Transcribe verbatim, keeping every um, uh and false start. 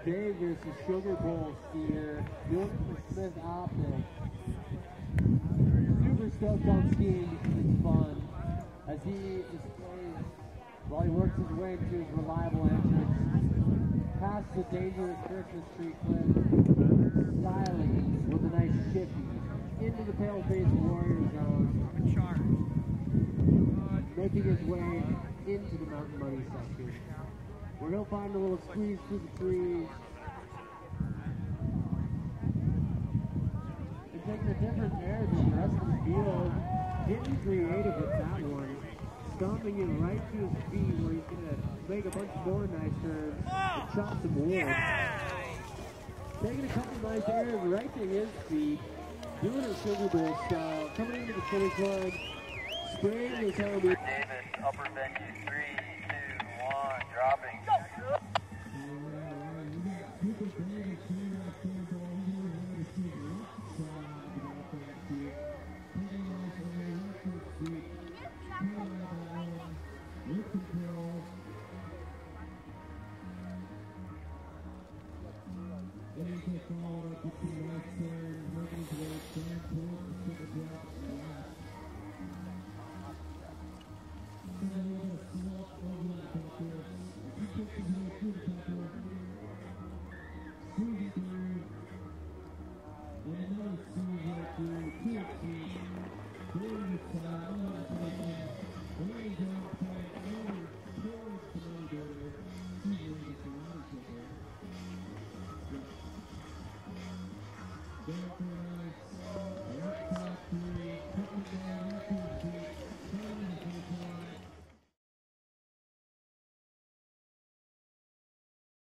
Davis, a Sugar Bowl skier, doing it for Smith Optics. Super stoked on skiing because it's fun. As he displays, while he works his way to his reliable entrance, past the dangerous Christmas tree clip, styling with a nice shifty into the pale-faced warrior zone, making his way into the mountain money section, where he'll find a little squeeze through the trees, and taking a different air than the rest of the field, getting creative with that one, stomping it right to his feet where he's going to make a bunch more nice turns and chop some wood. Taking a couple nice airs right to his feet, doing a Sugar Bowl style, coming into the finish line, spraying his helmet. Davis, upper venue, three, two, one, dropping. Go.